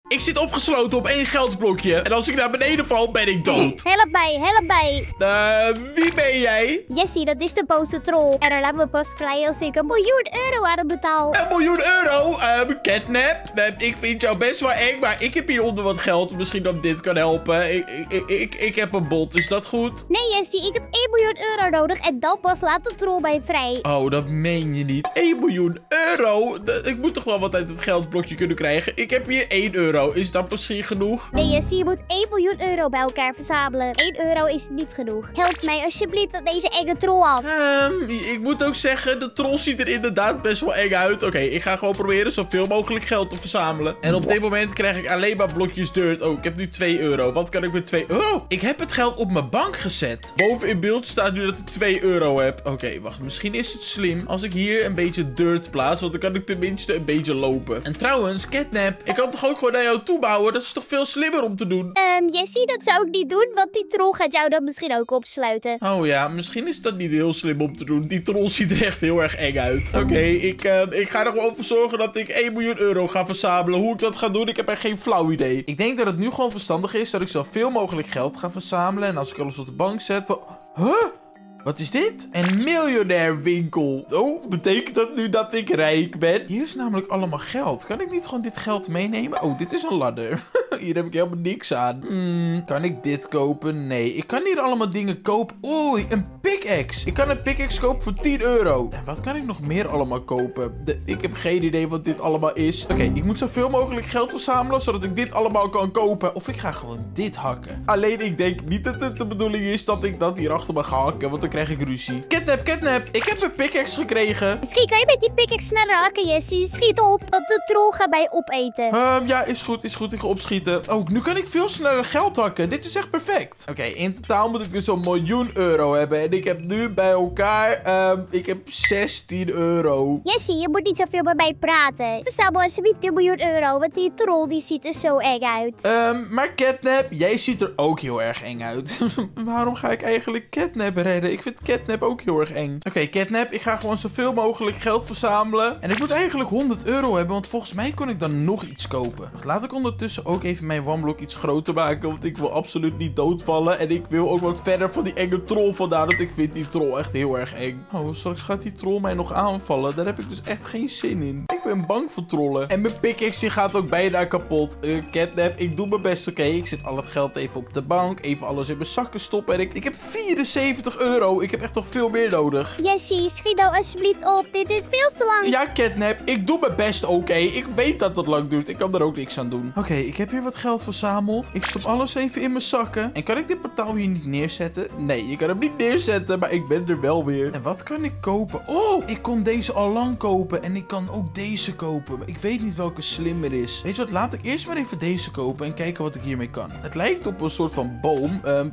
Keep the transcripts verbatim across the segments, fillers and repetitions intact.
Ik zit opgesloten op één geldblokje. En als ik naar beneden val, ben ik dood. Help mij, help mij. Uh, wie ben jij? Jessie, dat is de boze troll. En dan laat me pas vrij als ik een miljoen euro aan het betaal. Een miljoen euro? Um, Catnap? Uh, ik vind jou best wel eng, maar ik heb hieronder wat geld. Misschien dat dit kan helpen. Ik, ik, ik, ik heb een bot, is dat goed? Nee, Jessie, ik heb één miljoen euro nodig. En dan pas laat de troll mij vrij. Oh, dat meen je niet. één miljoen euro? Ik moet toch wel wat uit het geldblokje kunnen krijgen. Ik heb hier één euro. Is dat misschien genoeg? Nee, Jessie, je moet één miljoen euro bij elkaar verzamelen. één euro is niet genoeg. Help mij alsjeblieft aan deze enge troll af. Um, ik moet ook zeggen, de troll ziet er inderdaad best wel eng uit. Oké, okay, ik ga gewoon proberen zoveel mogelijk geld te verzamelen. En op dit moment krijg ik alleen maar blokjes dirt. Oh, ik heb nu twee euro. Wat kan ik met twee... Oh, ik heb het geld op mijn bank gezet. Boven in beeld staat nu dat ik twee euro heb. Oké, okay, wacht. Misschien is het slim als ik hier een beetje dirt plaats. Want dan kan ik tenminste een beetje lopen. En trouwens, Catnap, ik kan toch ook gewoon naar jou toe bouwen? Dat is toch veel slimmer om te doen? Ehm, um, Jessie, dat zou ik niet doen. Want die troll gaat jou dan misschien ook opsluiten. Oh ja, misschien is dat niet heel slim om te doen. Die troll ziet er echt heel erg eng uit. Oké, okay, ik, uh, ik ga er gewoon voor zorgen dat ik één miljoen euro ga verzamelen. Hoe ik dat ga doen, ik heb echt geen flauw idee. Ik denk dat het nu gewoon verstandig is dat ik zoveel mogelijk geld ga verzamelen. En als ik alles op de bank zet... Huh? Wat is dit? Een miljonair winkel. Oh, betekent dat nu dat ik rijk ben? Hier is namelijk allemaal geld. Kan ik niet gewoon dit geld meenemen? Oh, dit is een ladder. Hier heb ik helemaal niks aan. Hmm, kan ik dit kopen? Nee. Ik kan hier allemaal dingen kopen. Oei, een pickaxe. Ik kan een pickaxe kopen voor tien euro. En wat kan ik nog meer allemaal kopen? De, ik heb geen idee wat dit allemaal is. Oké, okay, ik moet zoveel mogelijk geld verzamelen, zodat ik dit allemaal kan kopen. Of ik ga gewoon dit hakken. Alleen ik denk niet dat het de bedoeling is dat ik dat hier achter me ga hakken, want dan krijg ik ruzie. Catnap, Catnap, ik heb een pickaxe gekregen. Misschien kan je met die pickaxe sneller hakken, Jessie. Schiet op, want de troll gaat mij opeten. Um, ja, is goed, is goed. Ik ga opschieten. Oh, nu kan ik veel sneller geld hakken. Dit is echt perfect. Oké, okay, in totaal moet ik dus een miljoen euro hebben. En ik heb nu bij elkaar, um, ik heb zestien euro. Jessie, je moet niet zoveel met mij praten. Verzamel alsjeblieft een miljoen euro, want die troll die ziet er zo eng uit. Um, maar Catnap, jij ziet er ook heel erg eng uit. Waarom ga ik eigenlijk Catnap redden? Ik vind Catnap ook heel erg eng. Oké, okay, Catnap, ik ga gewoon zoveel mogelijk geld verzamelen. En ik moet eigenlijk honderd euro hebben, want volgens mij kon ik dan nog iets kopen. Laat ik ondertussen ook even mijn one-blok iets groter maken, want ik wil absoluut niet doodvallen. En ik wil ook wat verder van die enge troll vandaan, want ik vind die troll echt heel erg eng. Oh, straks gaat die troll mij nog aanvallen. Daar heb ik dus echt geen zin in. Ik ben bang voor trollen. En mijn pickaxe gaat ook bijna kapot. Uh, Catnap, ik doe mijn best. Oké, okay, ik zet al het geld even op de bank. Even alles in mijn zakken stoppen. En ik, ik heb vierenzeventig euro. Ik heb echt nog veel meer nodig. Jessie, schiet nou alsjeblieft op. Dit duurt veel te lang. Ja, Catnap, ik doe mijn best, oké. Okay. Ik weet dat dat lang duurt. Ik kan er ook niks aan doen. Oké, okay, ik heb hier wat geld verzameld. Ik stop alles even in mijn zakken. En kan ik dit portaal hier niet neerzetten? Nee, je kan hem niet neerzetten, maar ik ben er wel weer. En wat kan ik kopen? Oh, ik kon deze al lang kopen. En ik kan ook deze kopen. Maar ik weet niet welke slimmer is. Weet je wat, laat ik eerst maar even deze kopen en kijken wat ik hiermee kan. Het lijkt op een soort van boom. Um,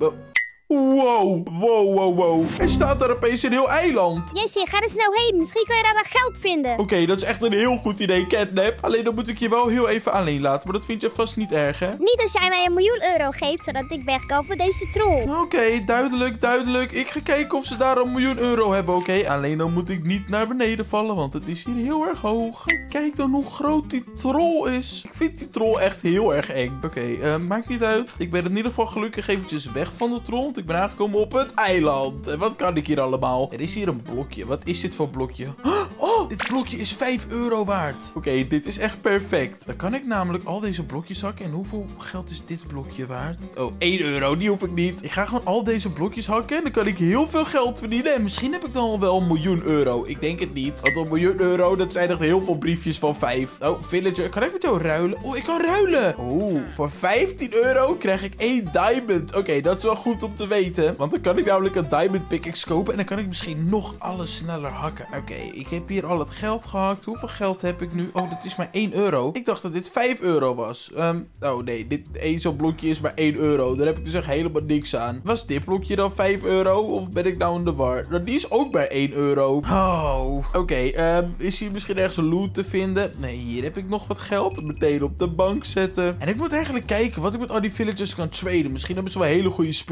Wow, wow, wow, wow. Er staat daar opeens een heel eiland. Jessie, ga er snel heen. Misschien kan je daar wel geld vinden. Oké, okay, dat is echt een heel goed idee, Catnap. Alleen dan moet ik je wel heel even alleen laten. Maar dat vind je vast niet erg, hè? Niet als jij mij een miljoen euro geeft, zodat ik weg kan voor deze troll. Oké, okay, duidelijk, duidelijk. Ik ga kijken of ze daar een miljoen euro hebben, oké? Okay? Alleen dan moet ik niet naar beneden vallen, want het is hier heel erg hoog. En kijk dan hoe groot die troll is. Ik vind die troll echt heel erg eng. Oké, okay, uh, maakt niet uit. Ik ben in ieder geval gelukkig eventjes weg van de troll. Ik ben aangekomen op het eiland. En wat kan ik hier allemaal? Er is hier een blokje. Wat is dit voor blokje? Oh, dit blokje is vijf euro waard. Oké, okay, dit is echt perfect. Dan kan ik namelijk al deze blokjes hakken. En hoeveel geld is dit blokje waard? Oh, één euro. Die hoef ik niet. Ik ga gewoon al deze blokjes hakken. En dan kan ik heel veel geld verdienen. En misschien heb ik dan wel een miljoen euro. Ik denk het niet. Want een miljoen euro, dat zijn echt heel veel briefjes van vijf. Oh, villager. Kan ik met jou ruilen? Oh, ik kan ruilen. Oh, voor vijftien euro krijg ik één diamond. Oké, okay, dat is wel goed om te weten. Want dan kan ik namelijk een diamond pickaxe kopen. En dan kan ik misschien nog alles sneller hakken. Oké, okay, ik heb hier al het geld gehakt. Hoeveel geld heb ik nu? Oh, dat is maar één euro. Ik dacht dat dit vijf euro was. Um, oh nee, dit één zo'n blokje is maar één euro. Daar heb ik dus echt helemaal niks aan. Was dit blokje dan vijf euro? Of ben ik nou in de war? Nou, die is ook maar één euro. Oh, oké. Okay, um, is hier misschien ergens een loot te vinden? Nee, hier heb ik nog wat geld. Meteen op de bank zetten. En ik moet eigenlijk kijken wat ik met al die villagers kan traden. Misschien hebben ze wel hele goede spullen. Oké, okay,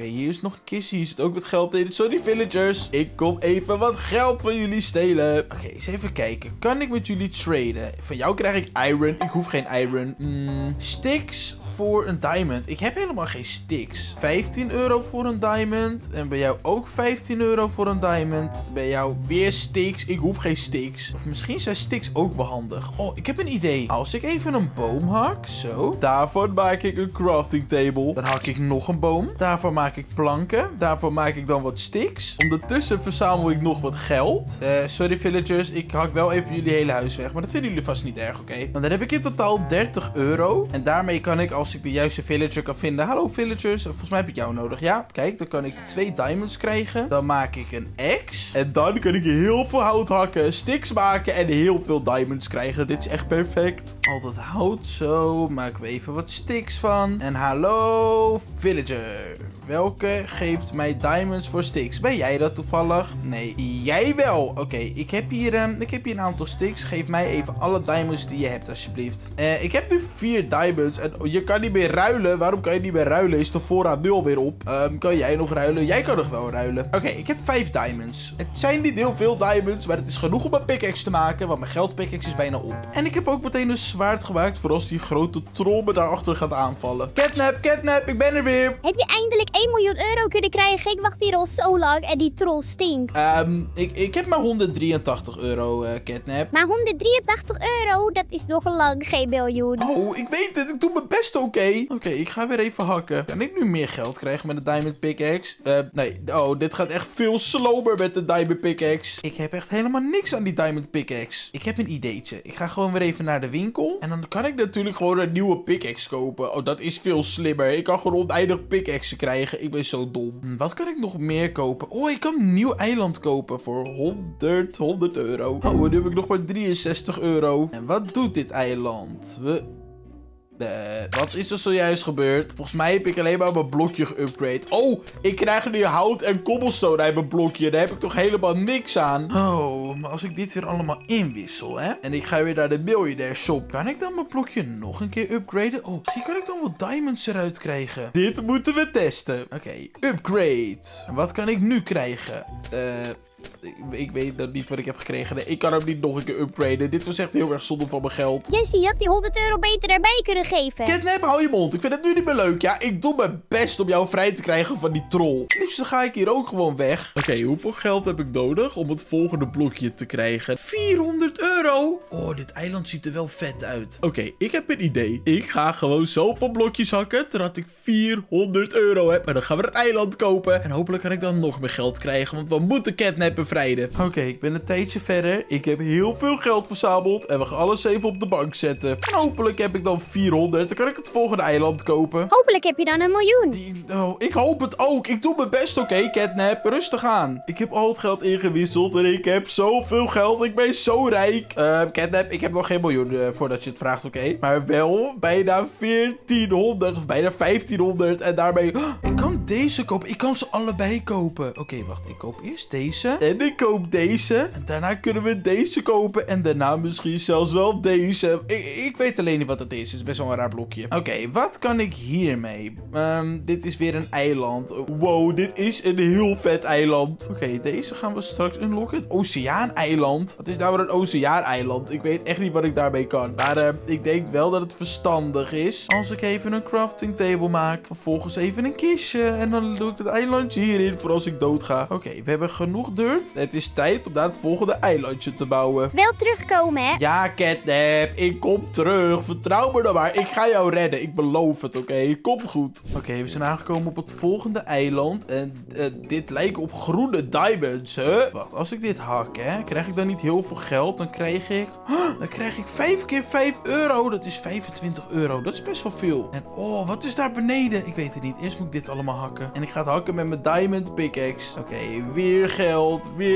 hier is nog een kistje. Hier zit ook wat geld in. Sorry, villagers. Ik kom even wat geld van jullie stelen. Oké, okay, eens even kijken. Kan ik met jullie traden? Van jou krijg ik iron. Ik hoef geen iron. Mm, sticks voor een diamond. Ik heb helemaal geen sticks. vijftien euro voor een diamond. En bij jou ook vijftien euro voor een diamond. Bij jou weer sticks. Ik hoef geen sticks. Of misschien zijn sticks ook wel handig. Oh, ik heb een idee. Als ik even een boom hak. Zo. Daarvoor maak ik een crafting table. Dan hak ik nog een boom. Daarvoor maak ik planken. Daarvoor maak ik dan wat sticks. Ondertussen verzamel ik nog wat geld. Uh, sorry villagers. Ik hak wel even jullie hele huis weg. Maar dat vinden jullie vast niet erg, oké? Okay? Dan heb ik in totaal dertig euro. En daarmee kan ik, als ik de juiste villager kan vinden. Hallo villagers. Volgens mij heb ik jou nodig. Ja, kijk. Dan kan ik twee diamonds krijgen. Dan maak ik een axe. En dan kan ik heel veel hout hakken. Sticks maken. En heel veel diamonds krijgen. Dit is echt perfect. Al dat hout. Zo. Maken we even wat sticks van. En hallo villager. Welke geeft mij diamonds voor sticks? Ben jij dat toevallig? Nee, jij wel. Oké, okay, ik, heb hier, um, ik heb hier een aantal sticks. Geef mij even alle diamonds die je hebt, alsjeblieft. Uh, ik heb nu vier diamonds. En je kan niet meer ruilen. Waarom kan je niet meer ruilen? Is de voorraad nu alweer op? Um, kan jij nog ruilen? Jij kan nog wel ruilen. Oké, okay, ik heb vijf diamonds. Het zijn niet heel veel diamonds, maar het is genoeg om een pickaxe te maken. Want mijn geld pickaxe is bijna op. En ik heb ook meteen een zwaard gemaakt voor als die grote troll me daarachter gaat aanvallen. Catnap, Catnap, ik ben er weer. Heb je eindelijk één miljoen euro kunnen krijgen? Ik wacht hier al zo lang en die troll stinkt. Um, ik, ik heb maar honderddrieëntachtig euro, uh, Catnap. Maar honderddrieëntachtig euro, dat is nog lang geen miljoen. Oh, ik weet het. Ik doe mijn best, oké. Okay. Oké, okay, ik ga weer even hakken. Kan ik nu meer geld krijgen met de diamond pickaxe? Uh, nee. Oh, dit gaat echt veel slower met de diamond pickaxe. Ik heb echt helemaal niks aan die diamond pickaxe. Ik heb een ideetje. Ik ga gewoon weer even naar de winkel. En dan kan ik natuurlijk gewoon een nieuwe pickaxe kopen. Oh, dat is veel slimmer. Ik kan gewoon oneindig pickaxe krijgen. Ik ben zo dom. Wat kan ik nog meer kopen? Oh, ik kan een nieuw eiland kopen voor honderd, honderd euro. Oh, nu heb ik nog maar drieënzestig euro. En wat doet dit eiland? We... Uh, wat is er zojuist gebeurd? Volgens mij heb ik alleen maar mijn blokje geupgrade. Oh, ik krijg nu hout en cobblestone uit mijn blokje. Daar heb ik toch helemaal niks aan. Oh, maar als ik dit weer allemaal inwissel, hè? En ik ga weer naar de miljonair shop. Kan ik dan mijn blokje nog een keer upgraden? Oh, misschien kan ik dan wat diamonds eruit krijgen. Dit moeten we testen. Oké, okay, upgrade. Wat kan ik nu krijgen? Eh... Uh, Ik, ik weet dat niet wat ik heb gekregen. Nee, ik kan hem niet nog een keer upgraden. Dit was echt heel erg zonde van mijn geld. Jesse, je had die honderd euro beter erbij kunnen geven. Catnap, hou je mond. Ik vind het nu niet meer leuk. Ja, ik doe mijn best om jou vrij te krijgen van die troll. Dus dan ga ik hier ook gewoon weg. Oké, okay, hoeveel geld heb ik nodig om het volgende blokje te krijgen? vierhonderd euro. Oh, dit eiland ziet er wel vet uit. Oké, okay, ik heb een idee. Ik ga gewoon zoveel blokjes hakken totdat ik vierhonderd euro heb. En dan gaan we het eiland kopen. En hopelijk kan ik dan nog meer geld krijgen. Want we moeten Catnap bevrijden. Oké, okay, ik ben een tijdje verder. Ik heb heel veel geld verzameld. En we gaan alles even op de bank zetten. En hopelijk heb ik dan vierhonderd. Dan kan ik het volgende eiland kopen. Hopelijk heb je dan een miljoen. Die, oh, ik hoop het ook. Ik doe mijn best, oké, okay, Catnap. Rustig aan. Ik heb al het geld ingewisseld. En ik heb zoveel geld. Ik ben zo rijk. Uh, Catnap, ik heb nog geen miljoen uh, voordat je het vraagt, oké. Okay? Maar wel bijna veertienhonderd of bijna vijftienhonderd. En daarmee... Oh, ik kan deze kopen. Ik kan ze allebei kopen. Oké, okay, wacht. Ik koop eerst deze. En ik koop deze. En daarna kunnen we deze kopen. En daarna misschien zelfs wel deze. Ik, ik weet alleen niet wat het is. Het is best wel een raar blokje. Oké, okay, wat kan ik hiermee? Um, dit is weer een eiland. Wow, dit is een heel vet eiland. Oké, okay, deze gaan we straks unlocken. Het Oceaan-eiland. Wat is nou weer een Oceaan-eiland? Ik weet echt niet wat ik daarmee kan. Maar uh, ik denk wel dat het verstandig is. Als ik even een crafting table maak. Vervolgens even een kistje. En dan doe ik het eilandje hierin voor als ik dood ga. Oké, okay, we hebben genoeg dirt. Het is tijd om naar het volgende eilandje te bouwen. Wel terugkomen, hè? Ja, Catnap. Ik kom terug. Vertrouw me dan maar. Ik ga jou redden. Ik beloof het, oké? Okay? Komt goed. Oké, okay, we zijn aangekomen op het volgende eiland. En uh, dit lijkt op groene diamonds, hè? Wacht, als ik dit hak, hè? Krijg ik dan niet heel veel geld? Dan krijg ik... Oh, dan krijg ik vijf keer vijf euro. Dat is vijfentwintig euro. Dat is best wel veel. En oh, wat is daar beneden? Ik weet het niet. Eerst moet ik dit allemaal hakken. En ik ga het hakken met mijn diamond pickaxe. Oké, okay, weer geld. Weer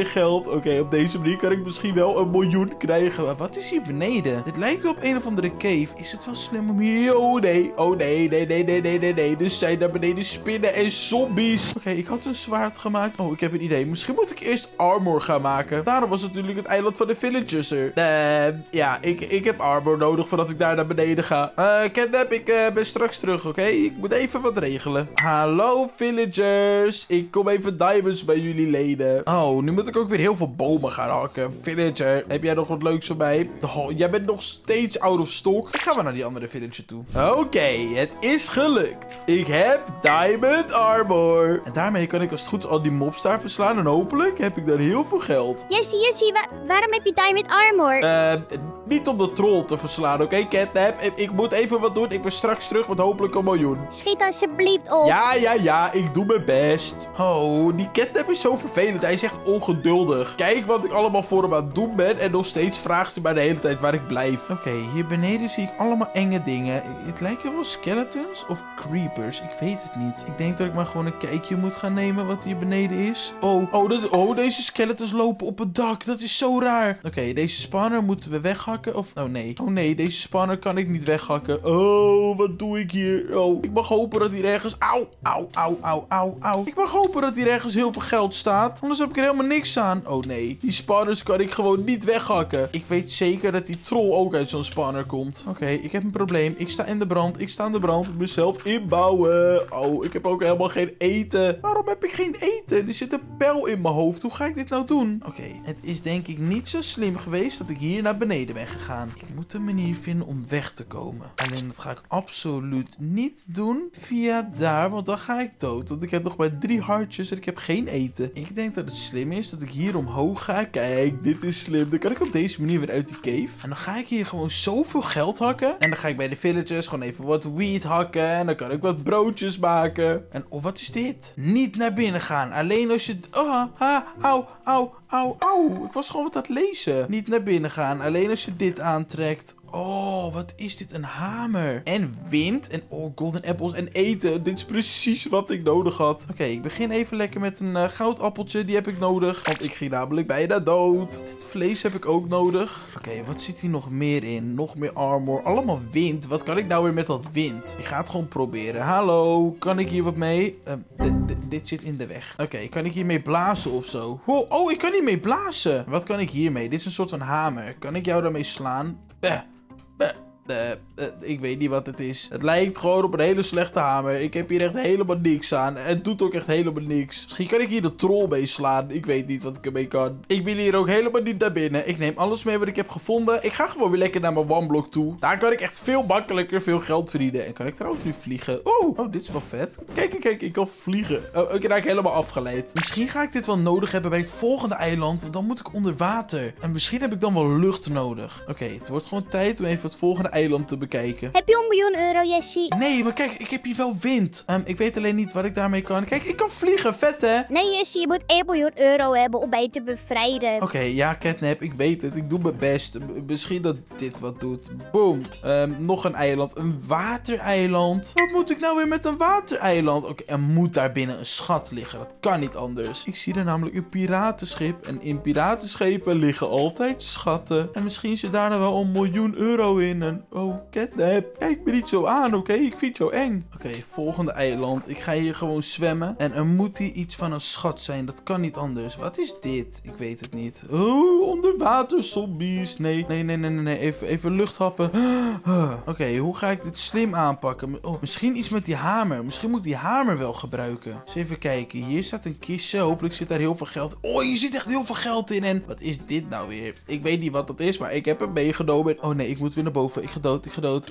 meer geld. Oké, okay, op deze manier kan ik misschien wel een miljoen krijgen. Maar wat is hier beneden? Dit lijkt wel op een of andere cave. Is het wel slim om hier... Oh nee, oh nee, nee, nee, nee, nee, nee, nee. Er zijn daar beneden spinnen en zombies. Oké, okay, ik had een zwaard gemaakt. Oh, ik heb een idee. Misschien moet ik eerst armor gaan maken. Daarom was natuurlijk het eiland van de villagers er. Uh, ja, ik, ik heb armor nodig voordat ik daar naar beneden ga. Uh, Catnap, ik uh, ben straks terug, oké? Okay? Ik moet even wat regelen. Hallo, villagers. Ik kom even diamonds bij jullie lenen. Oh, nu moet ik ook weer heel veel bomen gaan hakken. Villager, heb jij nog wat leuks voor mij? Oh, jij bent nog steeds out of stock. Ik ga maar naar die andere villager toe. Oké, okay, het is gelukt. Ik heb diamond armor. En daarmee kan ik als het goed is al die mobs daar verslaan. En hopelijk heb ik dan heel veel geld. Jessie, Jessie, wa waarom heb je diamond armor? Eh, uh, niet om de troll te verslaan, oké, okay, Catnap? Ik, ik moet even wat doen. Ik ben straks terug met hopelijk een miljoen. Schiet alsjeblieft op. Ja, ja, ja. Ik doe mijn best. Oh, die Catnap is zo vervelend. Hij is echt ongeduldig. Kijk wat ik allemaal voor hem aan het doen ben. En nog steeds vraagt hij mij de hele tijd waar ik blijf. Oké, okay, hier beneden zie ik allemaal enge dingen. Het lijken wel skeletons of creepers. Ik weet het niet. Ik denk dat ik maar gewoon een kijkje moet gaan nemen wat hier beneden is. Oh, oh, dat, oh deze skeletons lopen op het dak. Dat is zo raar. Oké, okay, deze spawner moeten we weghakken. Of, oh nee. Oh nee, deze spawner kan ik niet weghakken. Oh, wat doe ik hier? Oh, ik mag hopen dat hier ergens... Auw, auw, auw, auw, auw, auw. Ik mag hopen dat hier ergens heel veel geld staat. Anders heb ik er helemaal niks aan. Oh nee, die spawners kan ik gewoon niet weghakken. Ik weet zeker dat die troll ook uit zo'n spawner komt. Oké, okay, ik heb een probleem. Ik sta in de brand. Ik sta in de brand. Ik mezelf inbouwen. Oh, ik heb ook helemaal geen eten. Waarom heb ik geen eten? Er zit een pijl in mijn hoofd. Hoe ga ik dit nou doen? Oké, okay, het is denk ik niet zo slim geweest dat ik hier naar beneden ben gegaan. Ik moet een manier vinden om weg te komen. Alleen dat ga ik absoluut niet doen via daar, want dan ga ik dood. Want ik heb nog maar drie hartjes en ik heb geen eten. Ik denk dat het slim is dat ik hier omhoog ga. Kijk, dit is slim. Dan kan ik op deze manier weer uit die cave. En dan ga ik hier gewoon zoveel geld hakken. En dan ga ik bij de villagers gewoon even wat wheat hakken. En dan kan ik wat broodjes maken. En oh, wat is dit? Niet naar binnen gaan. Alleen als je... Oh, ha, au, au, au, au. Ik was gewoon wat aan het lezen. Niet naar binnen gaan. Alleen als je dit aantrekt. Oh, wat is dit? Een hamer. En wind. En oh, golden apples en eten. Dit is precies wat ik nodig had. Oké, okay, ik begin even lekker met een uh, goudappeltje. Die heb ik nodig. Want ik ging namelijk bijna dood. Dit vlees heb ik ook nodig. Oké, okay, wat zit hier nog meer in? Nog meer armor. Allemaal wind. Wat kan ik nou weer met dat wind? Ik ga het gewoon proberen. Hallo, kan ik hier wat mee? Uh, dit zit in de weg. Oké, okay, kan ik hiermee blazen of zo? Wow, oh, ik kan hiermee blazen. Wat kan ik hiermee? Dit is een soort van hamer. Kan ik jou daarmee slaan? Eh. Uh, uh, uh, ik weet niet wat het is. Het lijkt gewoon op een hele slechte hamer. Ik heb hier echt helemaal niks aan. Het doet ook echt helemaal niks. Misschien kan ik hier de troll mee slaan. Ik weet niet wat ik ermee kan. Ik wil hier ook helemaal niet naar binnen. Ik neem alles mee wat ik heb gevonden. Ik ga gewoon weer lekker naar mijn one-block toe. Daar kan ik echt veel makkelijker veel geld verdienen. En kan ik trouwens nu vliegen? Oeh, oh, dit is wel vet. Kijk, kijk, kijk. Ik kan vliegen. Oh, ik raak helemaal afgeleid. Misschien ga ik dit wel nodig hebben bij het volgende eiland. Want dan moet ik onder water. En misschien heb ik dan wel lucht nodig. Oké, okay, het wordt gewoon tijd om even het volgende eiland te bekijken. Heb je een miljoen euro, Jessie? Nee, maar kijk, ik heb hier wel wind. Um, ik weet alleen niet wat ik daarmee kan. Kijk, ik kan vliegen. Vet, hè? Nee, Jessie, je moet één miljoen euro hebben om mij te bevrijden. Oké, okay, ja, Catnap, ik weet het. Ik doe mijn best. Misschien dat dit wat doet. Boom. Um, nog een eiland. Een watereiland. Wat moet ik nou weer met een watereiland? Oké, okay, er moet daar binnen een schat liggen. Dat kan niet anders. Ik zie er namelijk een piratenschip. En in piratenschepen liggen altijd schatten. En misschien zit daar nou wel een miljoen euro in. En oh, Catnap, kijk me niet zo aan, oké? Okay? Ik vind jou eng. Oké, okay, volgende eiland. Ik ga hier gewoon zwemmen. En er moet hier iets van een schat zijn. Dat kan niet anders. Wat is dit? Ik weet het niet. Oh, onderwater zombies. Nee, nee, nee, nee, nee. Even, even lucht happen. Oké, okay, hoe ga ik dit slim aanpakken? Oh, misschien iets met die hamer. Misschien moet ik die hamer wel gebruiken. Eens even kijken. Hier staat een kistje. Hopelijk zit daar heel veel geld. Oh, hier zit echt heel veel geld in. En wat is dit nou weer? Ik weet niet wat dat is, maar ik heb hem meegenomen. Oh nee, ik moet weer naar boven. Ik ga dood, ik ga dood.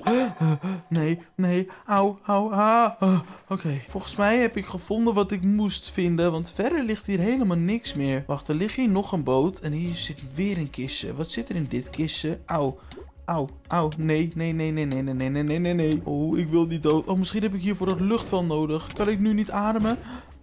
Nee, nee. Auw, auw, ah. Oké, okay. Volgens mij heb ik gevonden wat ik moest vinden. Want verder ligt hier helemaal niks meer. Wacht, er ligt hier nog een boot. En hier zit weer een kistje. Wat zit er in dit kistje? Auw. Auw, auw, nee, nee, nee, nee, nee, nee, nee, nee, nee, nee. Oh, ik wil niet dood. Oh, misschien heb ik hiervoor dat lucht wel nodig. Kan ik nu niet ademen?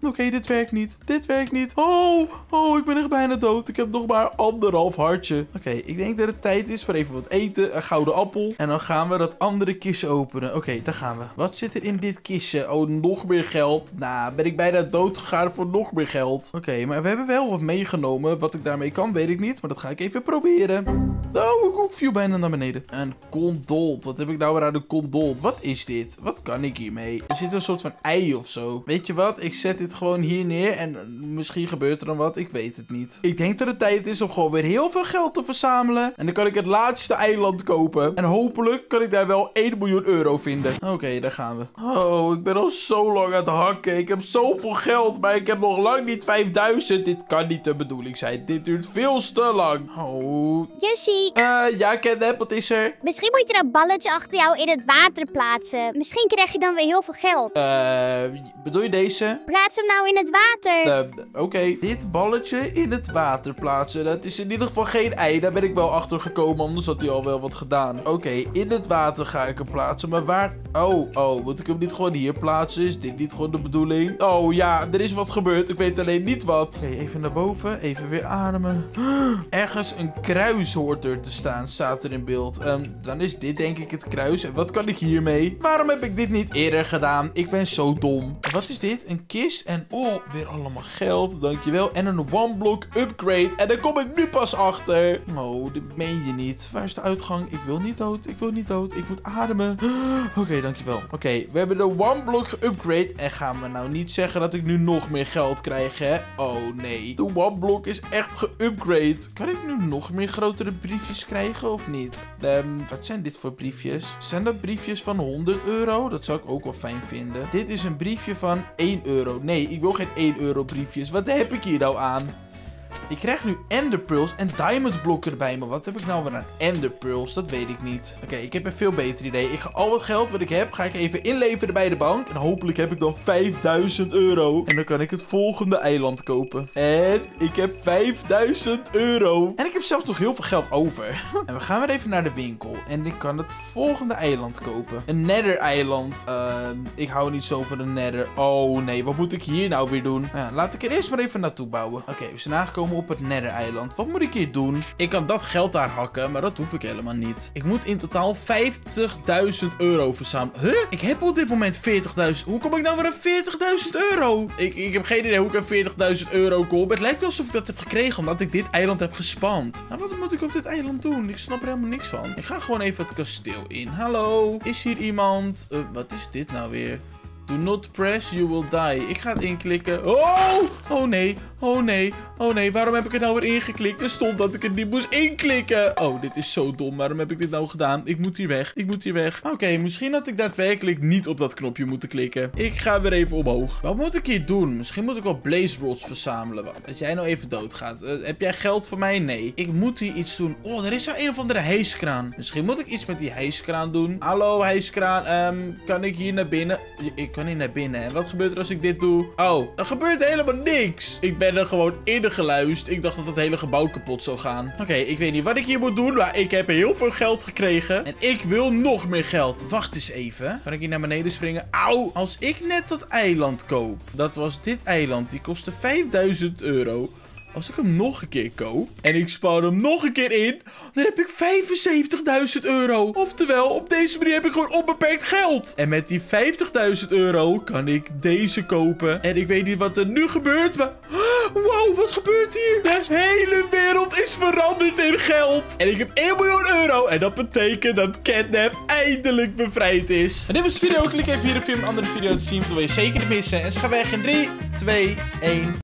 Oké, okay, dit werkt niet. Dit werkt niet. Oh, oh, ik ben echt bijna dood. Ik heb nog maar anderhalf hartje. Oké, okay, ik denk dat het tijd is voor even wat eten. Een gouden appel. En dan gaan we dat andere kistje openen. Oké, okay, daar gaan we. Wat zit er in dit kistje? Oh, nog meer geld. Nou, ben ik bijna dood gegaan voor nog meer geld. Oké, okay, maar we hebben wel wat meegenomen. Wat ik daarmee kan, weet ik niet. Maar dat ga ik even proberen. Oh, ik viel bijna naar beneden. Een condolt. Wat heb ik nou weer aan de condolt? Wat is dit? Wat kan ik hiermee? Er zit een soort van ei of zo. Weet je wat? Ik zet dit gewoon hier neer. En misschien gebeurt er dan wat. Ik weet het niet. Ik denk dat het tijd is om gewoon weer heel veel geld te verzamelen. En dan kan ik het laatste eiland kopen. En hopelijk kan ik daar wel één miljoen euro vinden. Oké, okay, daar gaan we. Oh, ik ben al zo lang aan het hakken. Ik heb zoveel geld. Maar ik heb nog lang niet vijfduizend. Dit kan niet de bedoeling zijn. Dit duurt veel te lang. Oh. Yoshi. Uh, ja, Catnap, wat is er? Misschien moet je dat balletje achter jou in het water plaatsen. Misschien krijg je dan weer heel veel geld. Eh, uh, bedoel je deze? Plaats hem nou in het water. Uh, Oké. Okay. Dit balletje in het water plaatsen. Dat is in ieder geval geen ei. Daar ben ik wel achter gekomen. Anders had hij al wel wat gedaan. Oké, okay, in het water ga ik hem plaatsen. Maar waar... Oh, oh. Moet ik hem niet gewoon hier plaatsen? Is dit niet gewoon de bedoeling? Oh ja, er is wat gebeurd. Ik weet alleen niet wat. Oké, okay, even naar boven. Even weer ademen. Ergens een kruis hoort er te staan. Staat er in beeld. Um, dan is dit denk ik het kruis. En wat kan ik hiermee? Waarom heb ik dit niet eerder gedaan? Ik ben zo dom. En wat is dit? Een kist. En oh, weer allemaal geld. Dankjewel. En een one block upgrade. En daar kom ik nu pas achter. Oh, dit meen je niet. Waar is de uitgang? Ik wil niet dood. Ik wil niet dood. Ik moet ademen. Oké, okay, dankjewel. Oké, okay, we hebben de one block geupgrade. En gaan we nou niet zeggen dat ik nu nog meer geld krijg, hè? Oh, nee. De one block is echt geupgrade. Kan ik nu nog meer grotere briefjes krijgen of niet? Um, wat zijn dit voor briefjes? Zijn dat briefjes van honderd euro? Dat zou ik ook wel fijn vinden. Dit is een briefje van één euro. Nee, ik wil geen één euro briefjes. Wat heb ik hier nou aan? Ik krijg nu Ender Pearls en Diamond blokken erbij. Maar wat heb ik nou weer aan Ender Pearls? Dat weet ik niet. Oké, okay, ik heb een veel beter idee. Ik ga al het geld wat ik heb, ga ik even inleveren bij de bank. En hopelijk heb ik dan vijfduizend euro. En dan kan ik het volgende eiland kopen. En ik heb vijfduizend euro. En ik heb zelfs nog heel veel geld over. En we gaan weer even naar de winkel. En ik kan het volgende eiland kopen. Een Nether eiland. Uh, ik hou niet zo van een Nether. Oh nee, wat moet ik hier nou weer doen? Nou ja, laat ik er eerst maar even naartoe bouwen. Oké, okay, we zijn aangekomen op het Nether-eiland. Wat moet ik hier doen? Ik kan dat geld daar hakken, maar dat hoef ik helemaal niet. Ik moet in totaal vijftigduizend euro verzamelen. Huh? Ik heb op dit moment veertigduizend. Hoe kom ik nou weer aan veertigduizend euro? Ik, ik heb geen idee hoe ik aan veertigduizend euro kom. Het lijkt wel alsof ik dat heb gekregen, omdat ik dit eiland heb gespamd. Nou, wat moet ik op dit eiland doen? Ik snap er helemaal niks van. Ik ga gewoon even het kasteel in. Hallo? Is hier iemand? Uh, wat is dit nou weer? Do not press, you will die. Ik ga het inklikken. Oh! Oh nee. Oh nee. Oh nee. Waarom heb ik het nou weer ingeklikt? Er stond dat ik het niet moest inklikken. Oh, dit is zo dom. Waarom heb ik dit nou gedaan? Ik moet hier weg. Ik moet hier weg. Oké, okay, misschien had ik daadwerkelijk niet op dat knopje moeten klikken. Ik ga weer even omhoog. Wat moet ik hier doen? Misschien moet ik wel blaze rods verzamelen. Wat? Als jij nou even doodgaat. Uh, heb jij geld voor mij? Nee. Ik moet hier iets doen. Oh, er is zo een of andere hijskraan. Misschien moet ik iets met die hijskraan doen. Hallo, hijskraan. Um, kan ik hier naar binnen? Ik kan niet naar binnen. En wat gebeurt er als ik dit doe? Oh, er gebeurt helemaal niks. Ik ben er gewoon ingeluisterd. Ik dacht dat het hele gebouw kapot zou gaan. Oké, okay, ik weet niet wat ik hier moet doen, maar ik heb heel veel geld gekregen. En ik wil nog meer geld. Wacht eens even. Kan ik hier naar beneden springen? Auw. Als ik net dat eiland koop. Dat was dit eiland. Die kostte vijfduizend euro. Als ik hem nog een keer koop en ik spaar hem nog een keer in, dan heb ik vijfenzeventigduizend euro. Oftewel, op deze manier heb ik gewoon onbeperkt geld. En met die vijftigduizend euro kan ik deze kopen. En ik weet niet wat er nu gebeurt, maar... Wow, wat gebeurt hier? De hele wereld is veranderd in geld. En ik heb één miljoen euro. En dat betekent dat Catnap eindelijk bevrijd is. En dit was de video. Klik even hier op een andere video te zien. Dat wil je zeker niet missen. En ze gaan weg in drie, twee, één...